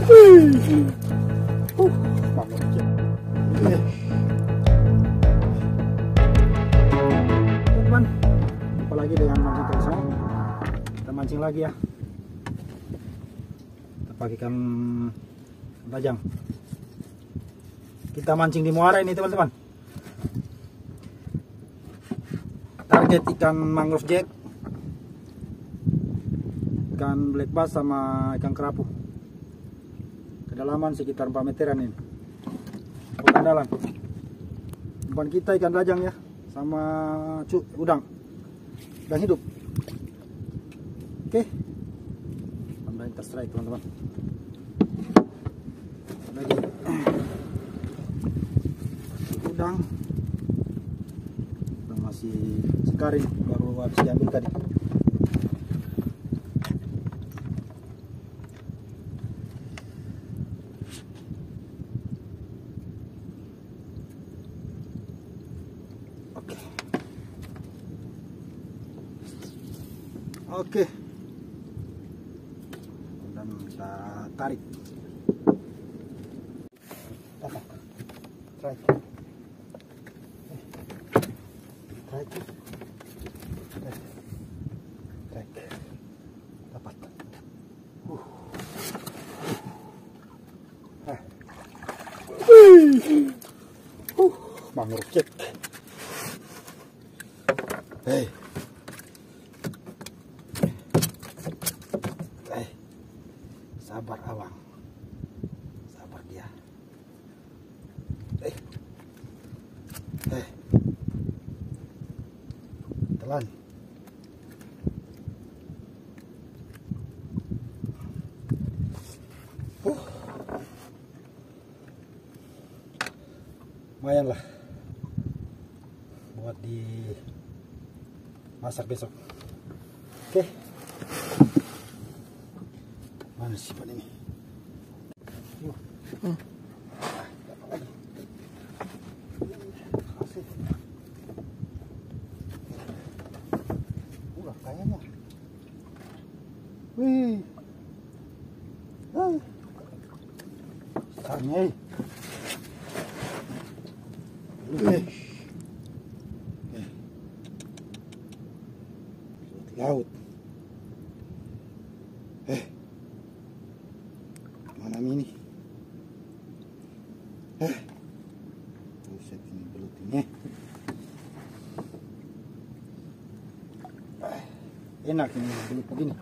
Teman, jumpa lagi dengan mancing tradisional. Kita mancing lagi ya. Kita pakai ikan bajang. Kita mancing di muara ini teman-teman. Target ikan mangrove jack, ikan black bass sama ikan kerapu. Kedalaman sekitar 4 meteran ini. Andalan. Umpan kita ikan bajang ya, sama udang hidup. Oke, tambah interstrike teman-teman. Lagi udang masih sikarin, baru habis diambil tadi. Oke, dan kita tarik. Tarik. Dapat. Mangrove jack. Hey. Sabar awang, sabar dia. Telan. Lumayan lah buat di masak besok. Oke. Mana sifat ini? Dapat lagi. Asik. Kayaknya. Wih. Besarnya. Laut. Mana ini? Buset ini belut ini. Enak ini belut begini.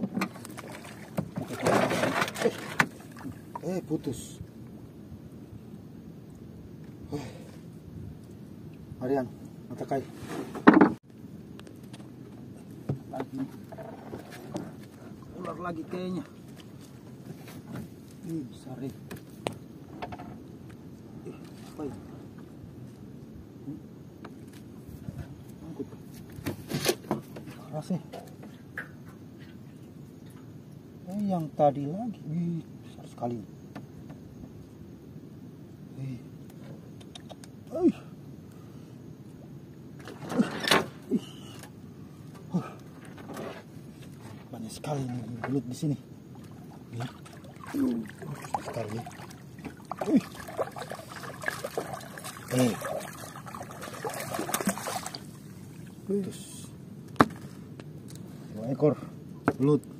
Putus. Marian, mata kai. Lagi. Ular lagi kayaknya. Ini besar nih. Apa ini? Angkut. Keras nih. Yang tadi lagi. Wih, besar sekali. Banyak sekali nih belut di sini. Sekali. Terus 2 ekor belut.